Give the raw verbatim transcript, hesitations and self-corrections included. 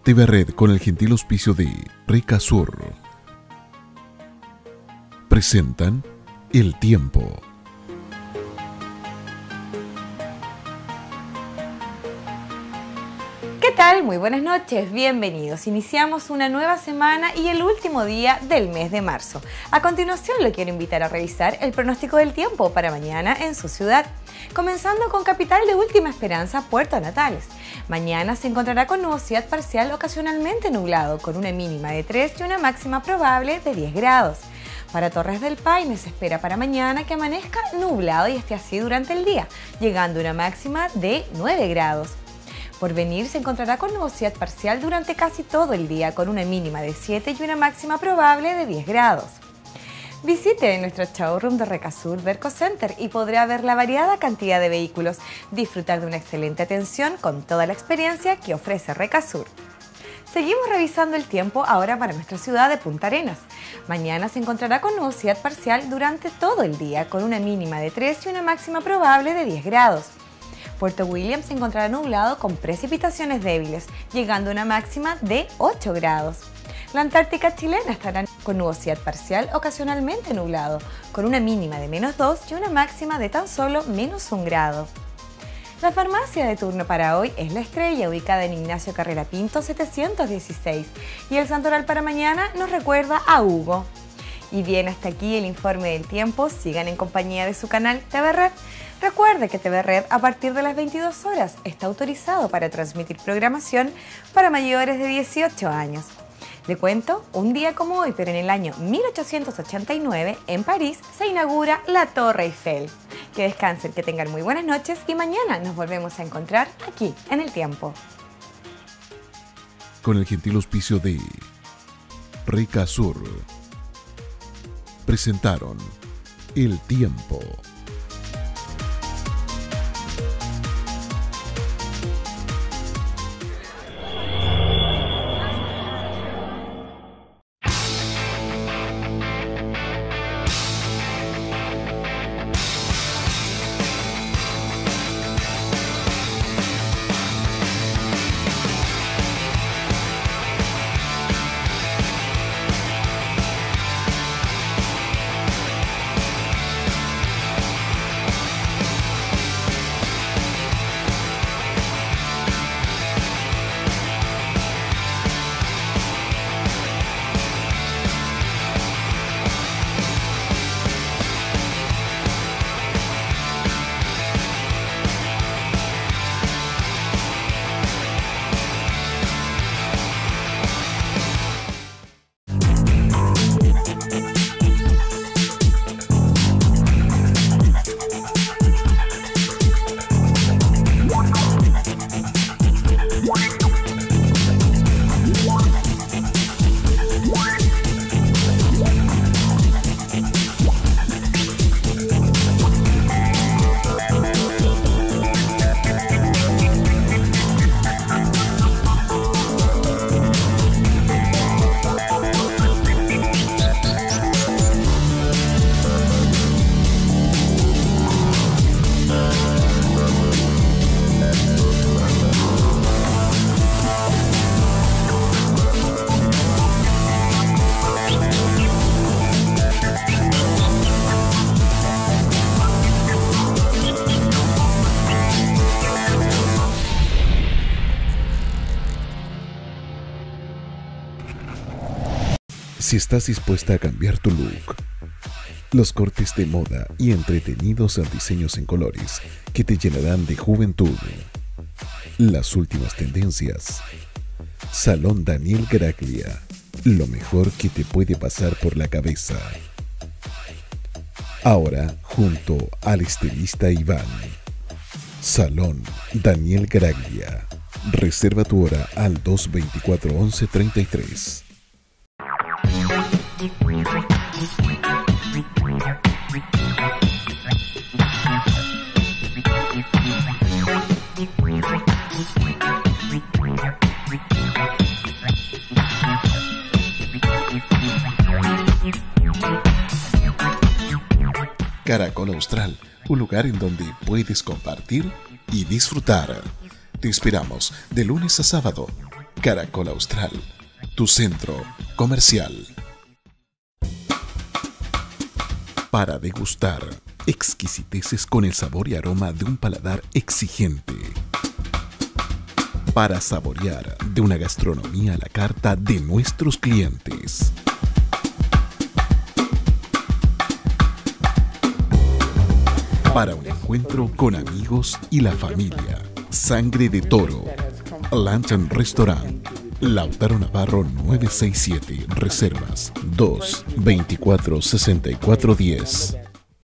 T V Red, con el gentil auspicio de Recasur, presentan El Tiempo. ¿Qué tal? Muy buenas noches, bienvenidos. Iniciamos una nueva semana y el último día del mes de marzo. A continuación, le quiero invitar a revisar el pronóstico del tiempo para mañana en su ciudad. Comenzando con capital de última esperanza, Puerto Natales. Mañana se encontrará con nubosidad parcial ocasionalmente nublado, con una mínima de tres y una máxima probable de diez grados. Para Torres del Paine se espera para mañana que amanezca nublado y esté así durante el día, llegando a una máxima de nueve grados. Porvenir se encontrará con nubosidad parcial durante casi todo el día, con una mínima de siete y una máxima probable de diez grados. Visite nuestro showroom de Recasur Verco Center y podrá ver la variada cantidad de vehículos, disfrutar de una excelente atención con toda la experiencia que ofrece Recasur. Seguimos revisando el tiempo ahora para nuestra ciudad de Punta Arenas. Mañana se encontrará con nubosidad parcial durante todo el día, con una mínima de tres y una máxima probable de diez grados. Puerto William se encontrará nublado con precipitaciones débiles, llegando a una máxima de ocho grados. La Antártica chilena estará con nubosidad parcial ocasionalmente nublado, con una mínima de menos dos y una máxima de tan solo menos un grado. La farmacia de turno para hoy es La Estrella, ubicada en Ignacio Carrera Pinto setecientos dieciséis, y el santoral para mañana nos recuerda a Hugo. Y bien, hasta aquí el informe del tiempo. Sigan en compañía de su canal T V Red. Recuerde que T V Red a partir de las veintidós horas está autorizado para transmitir programación para mayores de dieciocho años. Le cuento, un día como hoy, pero en el año mil ochocientos ochenta y nueve, en París se inaugura la Torre Eiffel. Que descansen, que tengan muy buenas noches y mañana nos volvemos a encontrar aquí en El Tiempo. Con el gentil auspicio de Recasur, presentaron El Tiempo. Si estás dispuesta a cambiar tu look, los cortes de moda y entretenidos diseños en colores que te llenarán de juventud, las últimas tendencias, Salón Daniel Graglia, lo mejor que te puede pasar por la cabeza. Ahora junto al estilista Iván. Salón Daniel Graglia. Reserva tu hora al dos veinticuatro once treinta y tres. Caracol Austral, un lugar en donde puedes compartir y disfrutar. Te esperamos de lunes a sábado, Caracol Austral, tu centro comercial. Para degustar exquisiteces con el sabor y aroma de un paladar exigente. Para saborear de una gastronomía a la carta de nuestros clientes. Para un encuentro con amigos y la familia. Sangre de Toro. Lantern Restaurant. Lautaro Navarro nueve seis siete. Reservas dos veinticuatro sesenta y cuatro diez.